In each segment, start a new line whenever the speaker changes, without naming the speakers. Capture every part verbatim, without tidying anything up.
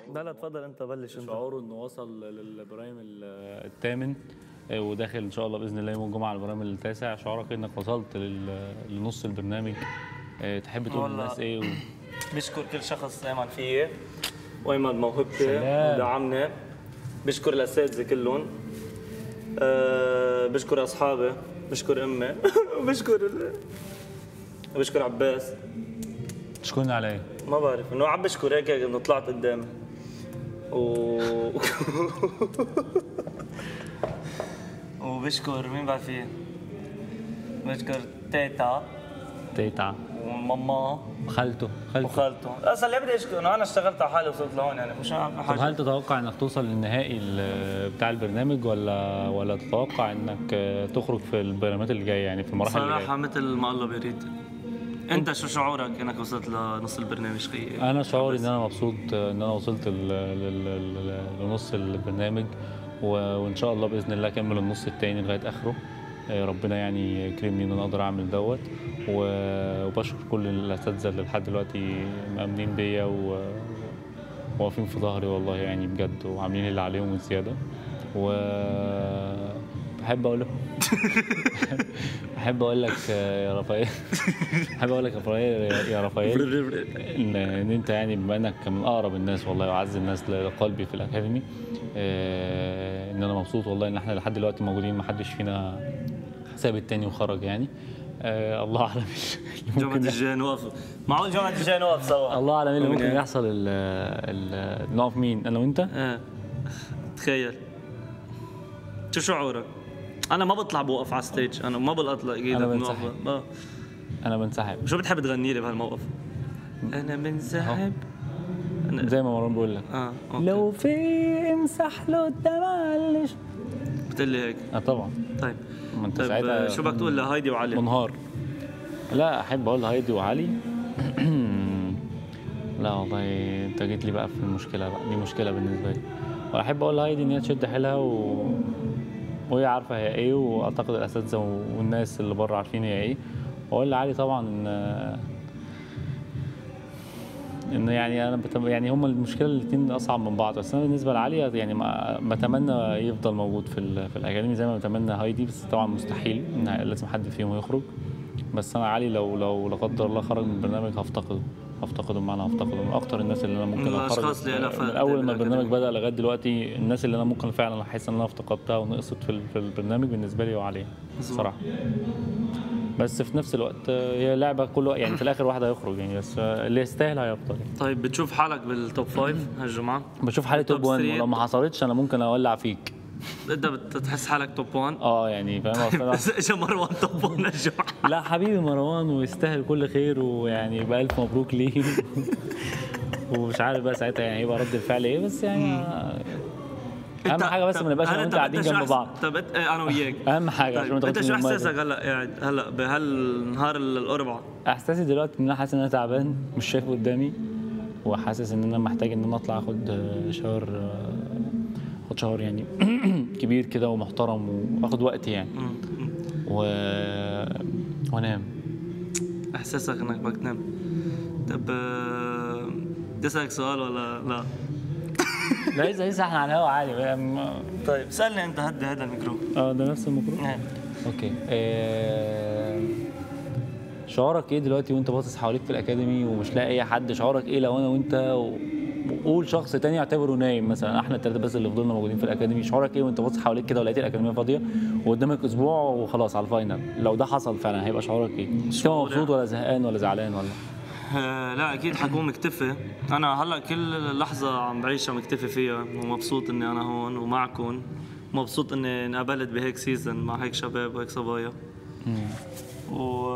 لا لا اتفضل انت بلش انت.
شعوره انه وصل للبرايم الثامن وداخل ان شاء الله باذن الله يوم الجمعه على البرايم التاسع، شعورك انك وصلت لنص البرنامج، تحب تقول للناس ايه؟ و...
بشكر كل شخص آمن فيي وآمن بموهبتي ودعمني. بشكر الاساتذه كلهم، أه بشكر اصحابي، بشكر امي بشكر بشكر عباس.
تشكرني على ايه؟
ما بعرف انه عم بشكر هيك انه طلعت قدامي و وبشكر مين بعد فيه؟ بشكر تيتا
تيتا
وماما
خالته خالته
وخالته. اصلا ليه بدي اشكر انه انا اشتغلت على حالي وصلت لهون يعني مش عارف حاجه.
طب هل تتوقع انك توصل للنهائي بتاع البرنامج ولا ولا تتوقع انك تخرج في البرنامجات اللي جايه يعني في المراحل اللي جايه؟
صراحه مثل ما الله بيريد. انت شو شعورك انك وصلت لنص البرنامج؟ خيي
انا شعوري ان انا مبسوط ان انا وصلت لنص البرنامج، وان شاء الله باذن الله اكمل النص الثاني لغايه اخره. ربنا يعني يكرمني ان انا اقدر اعمل دوت، وبشكر كل الاساتذه اللي لحد دلوقتي مأمنين بيا وواقفين في ظهري والله يعني بجد، وعاملين اللي عليهم وزياده. و بحب اقول لكم بحب اقول لك يا رفائيل بحب اقول لك يا رفائيل يا رفائيل ان انت يعني بما انك من اقرب الناس والله واعز الناس لقلبي في الاكاديمي، ان انا مبسوط والله ان احنا لحد دلوقتي موجودين، ما حدش فينا ساب التاني وخرج يعني. آه الله اعلم
جمعة الجاي نوقف معقول جمعة الجاي نوقف سوا.
الله اعلم ايه اللي ممكن يحصل. ال نقف مين انا وانت؟
اه تخيل شو شعورك؟ انا ما بطلع بوقف على ستيج، انا ما بلقط ايدك.
انا بنسحب اه انا بنسحب.
شو بتحب تغني لي بهالموقف؟ انا بنسحب
زي ما مروان بيقول لك
اه
أوكي. لو في امسح له الدمعلش
بتقول لي هيك؟
اه طبعا.
طيب
ما انت
طيب شو بدك تقول لهايدي وعلي؟
منهار. لا احب اقول لهايدي وعلي لا والله انت جيت لي بقى في المشكله بقى، دي مشكله بالنسبه لي. واحب اقول لهايدي ان هي تشد حيلها و... وهي عارفه هي ايه، واعتقد الاساتذه والناس اللي بره عارفين هي ايه. واقول لعلي طبعا ان ان يعني انا بتم... يعني هم المشكله الاثنين اصعب من بعض، بس انا بالنسبه لعلي يعني ما بتمنى يفضل موجود في ال... في الاكاديمي زي ما بتمنى هايدي، بس طبعا مستحيل ان لازم حد فيهم يخرج. بس انا علي لو لو لا قدر الله خرج من البرنامج هفتقده هفتقده بمعنى هفتقده من اكتر الناس اللي انا ممكن اخرج من اول ما البرنامج بدا لغايه دلوقتي. الناس اللي انا ممكن فعلا احس ان انا افتقدتها ونقصت في في البرنامج بالنسبه لي وعلي صراحه. بس في نفس الوقت هي لعبه كل يعني في الاخر واحد هيخرج يعني، بس اللي يستاهل هيفضل يعني.
طيب بتشوف حالك بالتوب فايف هالجمعه؟
بشوف حالي توب واحد، ولو ما حصلتش انا ممكن اولع فيك.
انت بتحس حالك توب واحد؟
اه يعني فاهم.
بس اجى مروان توب واحد الجمعه.
لا حبيبي مروان ويستاهل كل خير، ويعني بألف مبروك ليه ومش عارف بقى ساعتها يعني هيبقى رد الفعل ايه، بس يعني اهم حاجه بس ما نبقاش انا وانت قاعدين جنب بعض.
طب انا وياك
اهم حاجه عشان ما
انت شو احساسك هلا قاعد هلا بهالنهار الاربعاء؟
احساسي دلوقتي ان انا حاسس ان انا تعبان مش شايف قدامي، وحاسس ان انا محتاج ان انا اطلع اخد شاور اخد شاور يعني كبير كده ومحترم واخد وقتي يعني و... وانام.
احساسك انك بدك تنام. طب بدي اسالك سؤال ولا لا؟
لا اذا اذا احنا على الهوا عادي.
طيب سالني انت. هدي هذا الميكرو.
اه ده نفس الميكرو.
نعم
اوكي. آه... شعورك ايه دلوقتي وانت باصص حواليك في الاكاديمي ومش لاقي اي حد؟ شعورك ايه لو انا وانت وقول شخص تاني اعتبره نايم مثلا، احنا الثلاثه بس اللي فضلنا موجودين في الاكاديمي، شعورك ايه وانت باصص حواليك كده ولقيت الاكاديميه فاضيه وقدامك اسبوع وخلاص على الفاينل؟ لو ده حصل فعلا هيبقى شعورك ايه؟ تبقى مبسوط ولا زهقان ولا زعلان ولا؟
آه لا اكيد حكون مكتفي. انا هلا كل لحظه عم بعيشها مكتفي فيها ومبسوط اني انا هون ومعكم، مبسوط اني انقبلت بهيك سيزون مع هيك شباب وهيك صبايا. و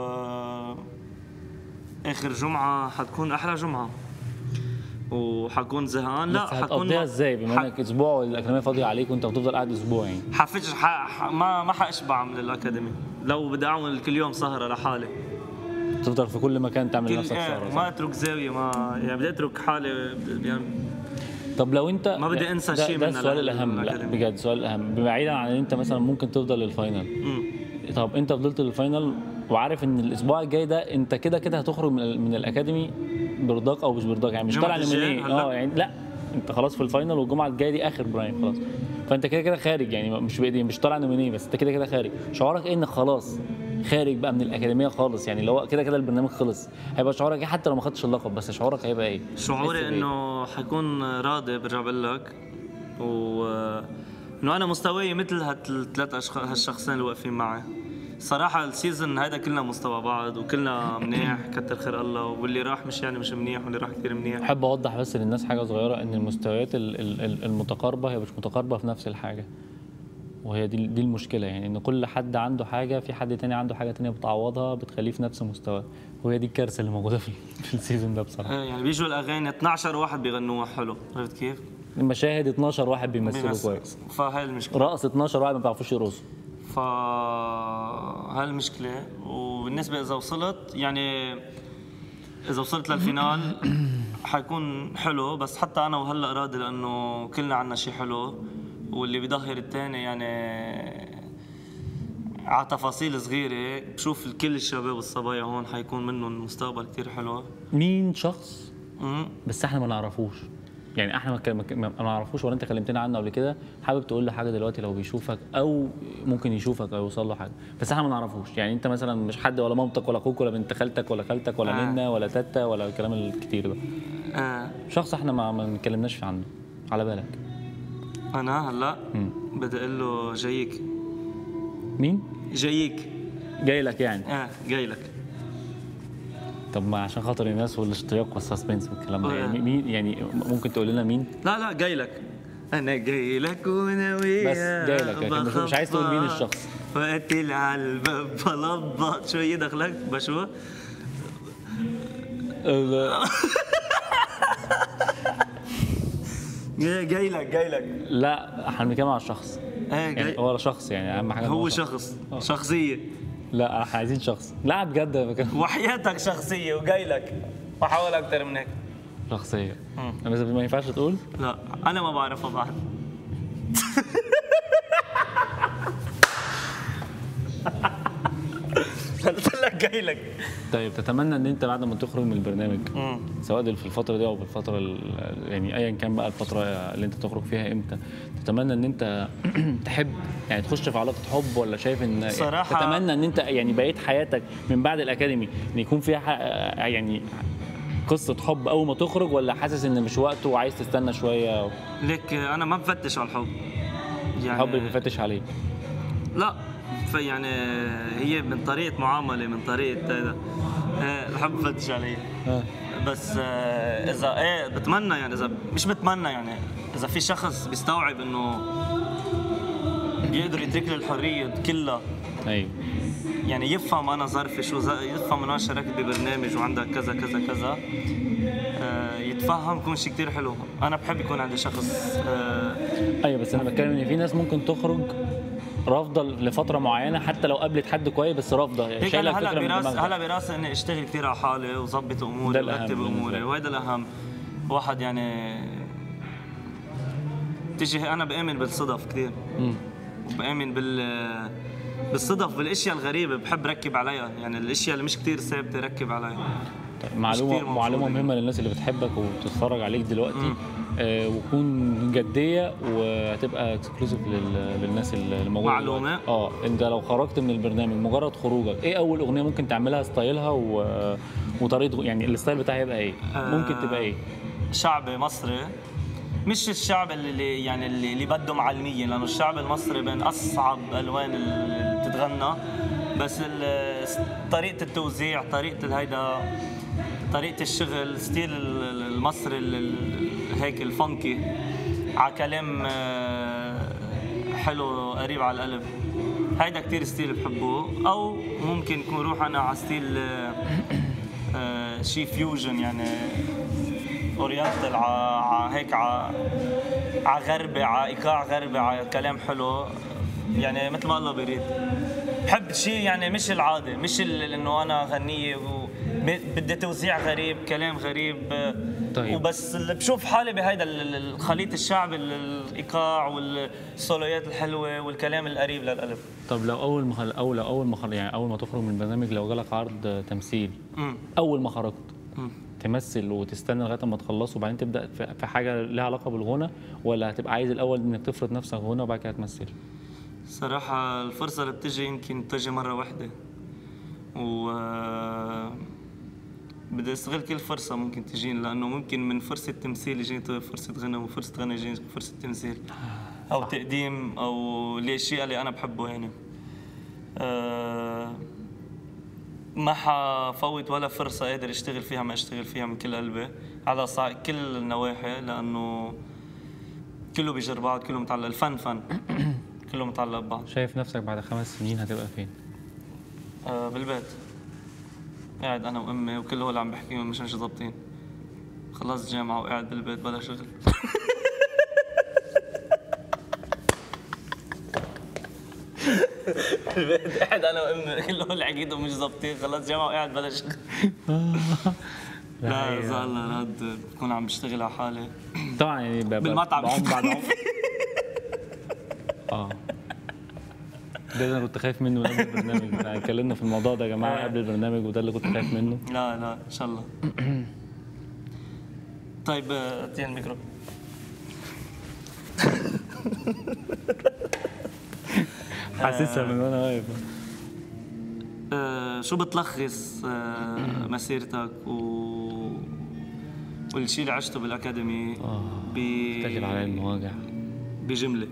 اخر جمعه حتكون احلى جمعه وحكون زهقان. لا حكون
هتقضيها ازاي بما انك اسبوع والاكاديميه فاضيه عليك وانت هتفضل قاعد اسبوع يعني؟
حفج ح... ما ما حاشبع من الاكاديمي. لو بدي اعمل كل يوم سهره لحالي
تفضل في كل مكان تعمل نفسك سهره.
ما اترك زاويه، ما يعني بدي اترك حالي يعني.
طب لو انت
ما بدي انسى شيء من
ده السؤال الاهم. لا بجد السؤال الاهم بعيدا عن ان انت مثلا ممكن تفضل للفاينل. طب انت فضلت للفاينل وعارف ان الاسبوع الجاي ده انت كده كده هتخرج من, من الاكاديمي برضاك او مش برضاك يعني مش طالع من ايه اه يعني لا انت خلاص في الفاينل والجمعه الجايه دي اخر برايم خلاص، فانت كده كده خارج يعني مش بايدي مش طالع نومينيه، بس انت كده كده خارج. شعورك ايه انك خلاص خارج بقى من الاكاديميه خالص؟ يعني اللي هو كده كده البرنامج خلص، هيبقى شعورك ايه حتى لو ما خدتش اللقب؟ بس شعورك هيبقى ايه؟
شعوري انه حكون راضي، برجع بقول لك، و انه انا مستواي مثل هالثلاث اشخاص هالشخصين اللي واقفين معي. صراحة السيزون هيدا كلنا مستوى بعض وكلنا منيح كتر خير الله، واللي راح مش يعني مش منيح واللي راح كثير منيح.
احب اوضح بس للناس حاجه صغيره، ان المستويات المتقاربه هي مش متقاربه في نفس الحاجه، وهي دي دي المشكله. يعني ان كل حد عنده حاجه، في حد تاني عنده حاجه تانيه بتعوضها بتخليه في نفس المستوى، وهي دي الكارثه اللي موجوده في في السيزون ده بصراحه.
يعني بيجوا الاغاني اثناشر واحد بيغنوها حلو، عرفت كيف؟
المشاهد اتناشر واحد بيمثلوا
بيمثل.
كويس،
فهي المشكله.
رقص اتناشر واحد ما بيعرفوش يرقصوا.
فهي المشكله. وبالنسبه اذا وصلت، يعني اذا وصلت للفينال حيكون حلو، بس حتى انا وهلا راضي لانه كلنا عنا شيء حلو، واللي بيظهر الثاني يعني على تفاصيل صغيره. بشوف كل الشباب والصبايا هون حيكون منهم مستقبل كثير حلو.
مين شخص
امم
بس احنا ما نعرفوش، يعني احنا ما ما نعرفوش ولا انت كلمتنا عنه قبل كده، حابب تقول له حاجه دلوقتي لو بيشوفك او ممكن يشوفك او يوصل له حاجه، بس احنا ما نعرفوش. يعني انت مثلا مش حد، ولا مامتك ولا اخوك ولا بنت خالتك ولا خالتك ولا
آه.
نينا ولا تاتا ولا الكلام الكتير ده.
آه.
شخص احنا ما ما اتكلمناش في عنه على بالك.
انا هلا
مم.
بدي اقول له جايك.
مين
جايك
جاي لك يعني؟
اه جاي لك.
طب ما عشان خاطر الناس والاشتياق والسسبنس والكلام ده،
آه.
يعني مين؟ يعني ممكن تقول لنا مين؟
لا لا جاي لك. انا جاي لك وانا وياك
بس جاي لك، لكن مش- مش عايز تقول مين الشخص.
وقتل على الباب بلبط شو يدخلك بشو. جاي لك جاي لك.
لا احنا بنتكلم على الشخص.
ايه
يعني
جاي.
هو شخص، يعني اهم حاجه إن
هو شخص شخصيه.
لا احنا عايزين شخص. لا بجد بكلم.
وحياتك شخصيه وجاي لك، وحاول اكثر من هيك.
شخصيه.
مم.
بس ما ينفعش تقول.
لا انا ما بعرفها بعد. قلت لك جاي لك.
طيب تتمنى ان انت بعد ما تخرج من البرنامج،
مم.
سواء في الفتره دي او في الفتره ال- يعني ايا كان بقى الفتره اللي انت تخرج فيها امتى، تتمنى ان انت تحب يعني تخش في علاقه حب، ولا شايف ان
صراحة-
تتمنى ان انت يعني بقيت حياتك من بعد الاكاديمي ان يكون فيها ح- يعني قصه حب اول ما تخرج، ولا حاسس ان مش وقته وعايز تستنى شويه؟
ليك انا ما بفتش على الحب. يعني
الحب اللي بيفتش عليك.
لا فيعني هي من طريقه معامله، من طريقه هذا. آه، الحب بفتش علي.
آه.
بس آه، اذا ايه بتمنى، يعني اذا مش بتمنى، يعني اذا في شخص بيستوعب انه بيقدر يدرك لي الحريه كلها،
ايوه
يعني يفهم انا ظرفي شو، يفهم انه انا شاركت ببرنامج وعندك كذا كذا كذا، آه، يتفهم، يكون شيء كثير حلو. انا بحب يكون عندي شخص. آه،
ايوه بس انا بتكلم ان في ناس ممكن تخرج رافضه لفتره معينه حتى لو قابلت حد كويس، بس رافضه
هيك
شايله
انا هلا
الفكره من
براس
دماغها.
هلا براسي اني اشتغل كثير على حالي وظبط
ده
اموري
الأهم
وارتب
بالنسبة
اموري،
لي.
وهذا الاهم. واحد يعني تيجي، انا بامن بالصدف كثير،
مم.
وبامن بال بالصدف، بالاشياء الغريبه بحب ركب عليها، يعني الاشياء اللي مش كثير ثابته ركب عليها.
طيب
كتير
معلومه
موجودة.
معلومه مهمه للناس اللي بتحبك وبتتفرج عليك دلوقتي،
مم.
آه وكون جديه وهتبقى اكسكلوسيف للناس اللي موجوده
معلومة؟
دلوقتي. اه انت لو خرجت من البرنامج مجرد خروجك، ايه اول اغنيه ممكن تعملها ستايلها و... وطريقه، يعني الستايل بتاعها هيبقى ايه؟
آه.
ممكن تبقى ايه؟
شعبي مصري، مش الشعب اللي يعني اللي, اللي بده معلميه، لانه الشعب المصري بين اصعب الوان اللي بتتغنى، بس ال- طريقه التوزيع، طريقه الهيدا، طريقه الشغل، ستيل ال- المصري ال- ال- هيك الفانكي، على كلام آه، حلو قريب على القلب. هيدا كتير ستيل بحبه. او ممكن يكون روح انا على ستيل آه، آه، شي فيوجن، يعني اورينتال، على هيك على على غربي، على ايقاع غربي، على كلام حلو، يعني مثل ما الله بيريد. بحب شيء يعني مش العادي، مش ال- انه انا غنيه و ب- بدي توزيع غريب، كلام غريب.
طيب.
وبس اللي بشوف حالي بهيدا ال- ال- الخليط الشعبي، ال- الايقاع والسولويات الحلوه والكلام القريب للقلب.
طب لو اول ما خل... او لو اول ما خل... يعني اول ما تخرج من البرنامج لو جالك عرض تمثيل،
امم
اول ما خرجت
امم
تمثل وتستنى لغايه اما تخلص وبعدين تبدا في في حاجه لها علاقه بالغنى، ولا هتبقى عايز الاول انك تفرض نفسك غنى وبعد كده تمثل؟
صراحة الفرصة اللي بتجي يمكن تجي مرة واحدة، و بدي استغل كل فرصة ممكن تجيني، لأنه ممكن من فرصة تمثيل يجيني فرصة غنى، ومن فرصة غنى يجيني فرصة تمثيل أو تقديم أو الأشياء اللي أنا بحبه يعني. أه ما حفوت ولا فرصة قادر اشتغل فيها ما اشتغل فيها من كل قلبي على صع... كل النواحي، لأنه كله بيجر بعض، كله متعلق، الفن فن كله متعلق ببعض.
شايف نفسك بعد خمس سنين هتبقى فين؟
أه بالبيت قاعد انا وامي وكل هول اللي عم بحكيهم مش مش ضابطين. خلصت جامعه وقاعد بالبيت بلا شغل. بالبيت قاعد انا وامي كل هول اللي حكيتهم مش ضابطين. خلصت جامعه وقاعد بلا شغل. لا اذا الله راد بكون عم بشتغل على حالي
طبعا يعني
بالمطعم
بعوم بعد عمر. اه ده اللي انا كنت خايف منه قبل البرنامج، يعني اتكلمنا في الموضوع ده يا جماعه قبل البرنامج وده اللي كنت خايف منه.
لا لا ان شاء الله. طيب اديني الميكرو.
حاسسها من وانا واقف.
آه شو بتلخص آه مسيرتك و والشيء اللي عشته بالاكاديمي
اه
ب
تاكل على المواجع
بجمله؟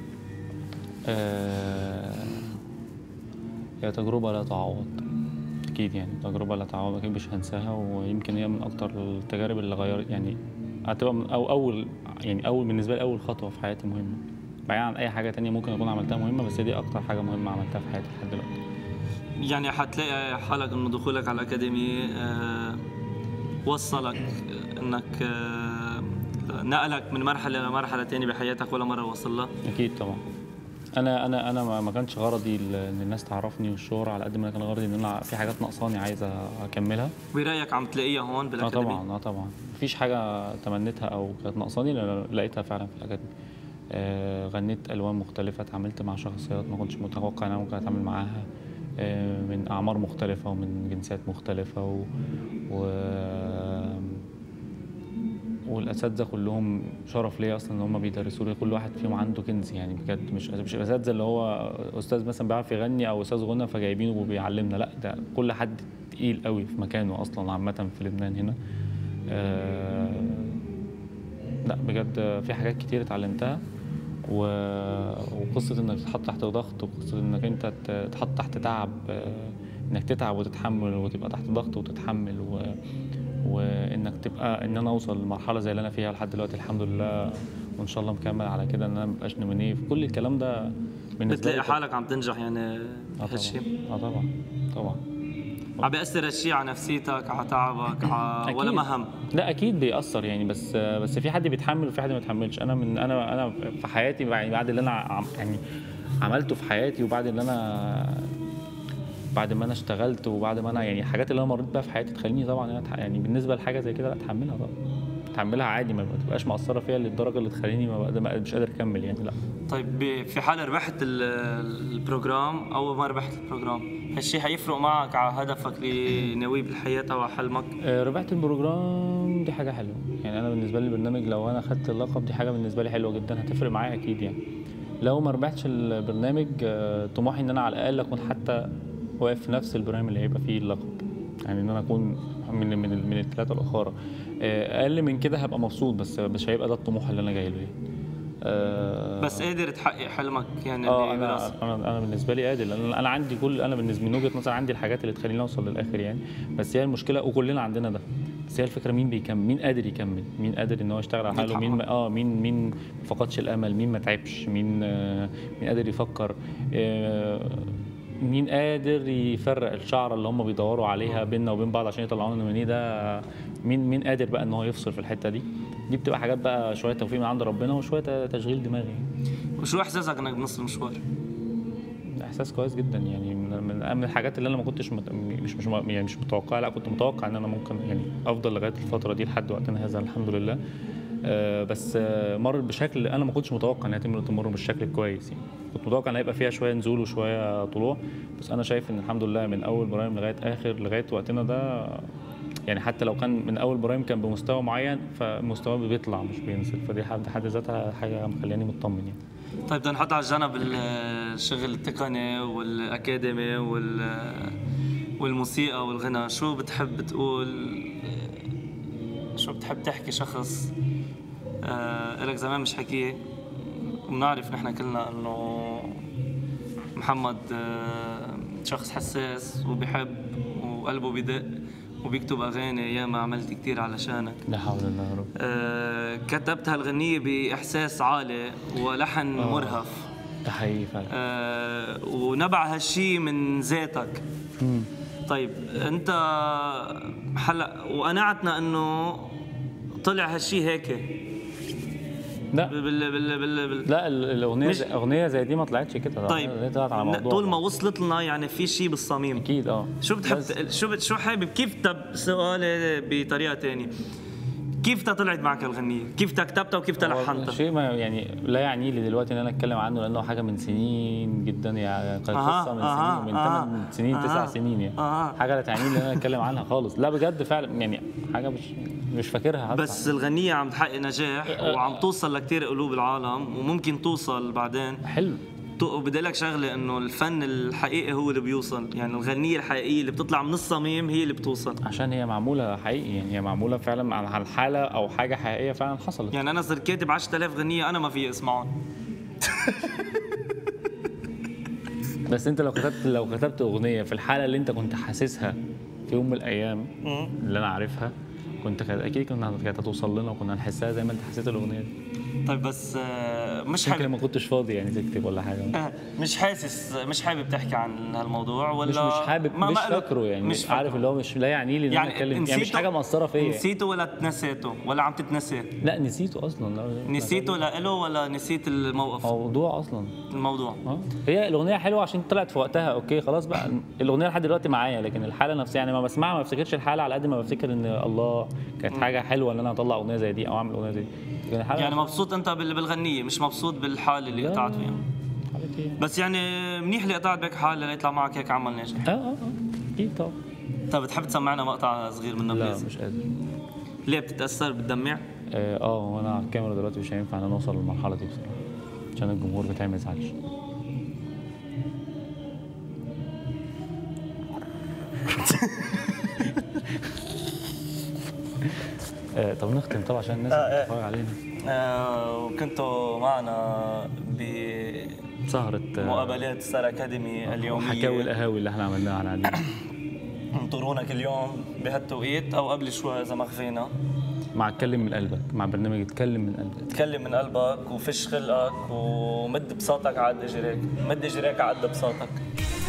آه هي تجربه لا تعوض اكيد، يعني تجربه لا تعوض اكيد مش هنساها، ويمكن هي من اكتر التجارب اللي غيرت يعني هتبقى من أو اول يعني اول بالنسبه لي اول خطوه في حياتي مهمه، بعيد عن اي حاجه تانية ممكن اكون عملتها مهمه، بس دي اكتر حاجه مهمه عملتها في حياتي لحد دلوقتي.
يعني حتلاقي حالك انه دخولك على الاكاديمي آه وصلك انك آه نقلك من مرحله لمرحله ثانيه بحياتك ولا مره وصل لها؟
اكيد طبعا. انا انا انا ما كانش غرضي ان الناس تعرفني والشهره، على قد ما كان غرضي ان انا في حاجات ناقصاني عايز اكملها.
برايك عم تلاقيها هون بالاكاديمي؟
اه طبعا اه طبعا مفيش حاجه تمنيتها او كانت ناقصاني لقيتها فعلا في الاكاديمي. آه غنيت الوان مختلفه، اتعاملت مع شخصيات ما كنتش متوقع ان انا ممكن اتعامل معاها، آه من اعمار مختلفه ومن جنسيات مختلفه و, و... والاساتذه كلهم شرف ليا اصلا ان هم بيدرسوا لي، كل واحد فيهم عنده كنز يعني بجد، مش مش الاساتذه اللي هو استاذ مثلا بيعرف يغني او استاذ غنى فجايبينه وبيعلمنا، لا ده كل حد تقيل قوي في مكانه اصلا عامه في لبنان هنا. آه لا بجد في حاجات كتير اتعلمتها، وقصه انك تتحط تحت ضغط، وقصه انك انت تتحط تحت تعب، انك تتعب وتتحمل وتبقى تحت ضغط وتتحمل، و وانك تبقى ان انا اوصل لمرحله زي اللي انا فيها لحد دلوقتي الحمد لله، وان شاء الله مكمل على كده، ان انا ما ابقاش نمنيه في كل الكلام ده بالنسبه لي.
بتلاقي حالك عم تنجح يعني بهالشيء؟
اه طبعا طبعا.
عم بيأثر هالشيء على نفسيتك، على تعبك، على ولا مهم؟
لا اكيد بيأثر يعني، بس بس في حد بيتحمل وفي حد ما بيتحملش. انا من انا انا في حياتي يعني بعد اللي انا يعني عملته في حياتي، وبعد اللي انا بعد ما انا اشتغلت، وبعد ما انا يعني الحاجات اللي انا مريت بيها في حياتي تخليني طبعا انا يعني بالنسبه لحاجه زي كده لا اتحملها طبعا، اتحملها عادي، ما تبقاش مأثره فيها للدرجه اللي تخليني ما مش قادر اكمل يعني. لا
طيب في حال ربحت البروجرام او ما ربحت البروجرام، هالشيء حيفرق معك على هدفك اللي ناويه بالحياه او على حلمك؟
ربحت البروجرام دي حاجه حلوه يعني، انا بالنسبه لي البرنامج لو انا خدت اللقب دي حاجه بالنسبه لي حلوه جدا، هتفرق معايا اكيد يعني. لو ما ربحتش البرنامج طموحي ان انا على الاقل اكون حتى واقف في نفس البرنامج اللي هيبقى فيه اللقب، يعني ان انا اكون من من من الثلاثه الاخرى. اقل من كده هبقى مبسوط، بس مش هيبقى ده الطموح اللي انا جاي له يعني. أه
بس قادر تحقق حلمك يعني؟
اه انا انا انا بالنسبه لي قادر، لان انا عندي كل انا بالنسبه من وجهه نظري عندي الحاجات اللي تخليني اوصل للاخر يعني. بس هي المشكله وكلنا عندنا ده، بس هي الفكره مين بيكمل، مين قادر يكمل، مين قادر ان هو يشتغل على حاله، مين اه مين مين ما فقدش الامل، مين ما تعبش، مين آه مين قادر يفكر، آه مين قادر يفرق الشعره اللي هم بيدوروا عليها بيننا وبين بعض عشان يطلعونا من ده، مين مين قادر بقى ان هو يفصل في الحته دي. دي بتبقى حاجات بقى شويه توفيق من عند ربنا وشويه تشغيل دماغي.
وشو احساسك انك بنص المشوار؟
احساس كويس جدا يعني، من من الحاجات اللي انا ما كنتش مت... مش مش يعني مش متوقع، لا كنت متوقع ان انا ممكن يعني افضل لغايه الفتره دي لحد وقتنا هذا الحمد لله. آه بس آه مرت بشكل انا ما كنتش متوقع انها تمر بالشكل الكويس يعني، كنت متوقع ان هيبقى فيها شويه نزول وشويه طلوع، بس انا شايف ان الحمد لله من اول برايم لغايه اخر لغايه وقتنا ده يعني حتى لو كان من اول ابراهيم كان بمستوى معين فمستواه بيطلع مش بينزل، فدي حد حد ذاتها حاجه مخلياني مطمن يعني.
طيب بدنا نحط على جنب الشغل التقني والاكاديمي وال والموسيقى والغنى، شو بتحب تقول، شو بتحب تحكي شخص آه لك زمان مش حكيه، وبنعرف نحن كلنا انه محمد آه شخص حساس وبيحب وقلبه بدق وبيكتب اغاني، ياما عملت كتير علشانك.
لا حول الله يا رب.
آه كتبت هالغنية باحساس عالي ولحن
آه.
مرهف،
ده حقيقي فعلا.
آه ونبع هالشي من ذاتك.
مم.
طيب انت هلا وقناعتنا انه طلع هالشي هيك.
لا
بال بال بال بال
لا الاغنيه
مش...
زي اغنيه زي دي ما طلعتش كده.
طيب
طلعت على موضوع
طول ما وصلت لنا يعني في شيء بالصميم
اكيد. اه
شو بتحب
بس...
شو بت... شو حابب كيف تب سؤالي بطريقه ثانيه، كيف طلعت معك الغنية؟ كيف كتبتها وكيف تلحنتها؟
شيء ما يعني لا يعني لي دلوقتي ان انا اتكلم عنه لانه حاجه من سنين جدا يعني، كانت قصه من
آه
سنين من
آه
ثمان سنين
آه
تسع سنين يعني.
آه
حاجه لا تعني لي ان انا اتكلم عنها خالص. لا بجد فعلا يعني حاجه مش مش فاكرها حتى.
بس الغنية عم تحقق نجاح وعم توصل لكتير قلوب العالم وممكن توصل بعدين.
حلو.
وبدي لك شغله انه الفن الحقيقي هو اللي بيوصل، يعني الغنية الحقيقية اللي بتطلع من الصميم هي اللي بتوصل،
عشان هي معموله حقيقي يعني، هي معموله فعلا على الحاله او حاجه حقيقيه فعلا حصلت.
يعني انا صرت كاتب عشرة آلاف غنية انا ما في اسمعهم.
بس انت لو كتبت لو كتبت اغنيه في الحاله اللي انت كنت حاسسها في يوم من الايام اللي انا عارفها، كنت اكيد كنا كانت هتوصل لنا وكنا نحسها زي ما انت حسيت الاغنيه دي.
طيب بس مش
حابب
حابب
ما كنتش فاضي يعني تكتب ولا حاجه.
مش حاسس مش حابب تحكي عن هالموضوع ولا
مش مش حابب
ما
مش
ما
فاكره يعني، مش عارف اللي هو مش لا يعني لي ان
يعني
انا اتكلم يعني، مش حاجه مأثره فيا.
نسيته ولا تنسيته ولا عم تتنسى؟
لا نسيته اصلا. لا
نسيته لإله ولا نسيت الموقف؟
موضوع اصلا
الموضوع
اه هي الاغنيه حلوه عشان طلعت في وقتها، اوكي خلاص بقى الاغنيه لحد دلوقتي معايا، لكن الحاله نفسها يعني ما بسمعها ما بفتكرش الحاله على قد ما بفتكر ان الله كانت حاجه حلوه ان انا اطلع اغنيه زي دي او اعمل اغنيه زي دي.
يعني مبسوط انت بالغنيه مش مبسوط بالحاله اللي قطعت فيها؟ بس يعني منيح اللي قطعت بك حاله ليطلع معك هيك عمل ناجح.
اه اه اكيد طبعا.
طيب بتحب تسمعنا مقطع صغير منه
لا
بليز؟
مش قادر.
ليه بتتاثر بتدمع؟
اه اه وانا على الكاميرا دلوقتي مش هينفع ان انا اوصل للمرحله دي بصراحه عشان الجمهور بتاعي ما يزعلش. آه طب نختم طبعا عشان الناس
آه
بتتفرج علينا.
آه وكنتوا معنا ب
سهرة
مقابلات ستار اكاديمي اليوميه،
حكاوي القهاوي اللي احنا عملناها على العادي.
انطرونك اليوم بهالتوقيت او قبل شوي اذا ما خفينا
مع اتكلم من قلبك، مع برنامج اتكلم من قلبك.
اتكلم من قلبك وفش خلقك ومد بساطك على قد اجريك، مد اجريك على قد بساطك.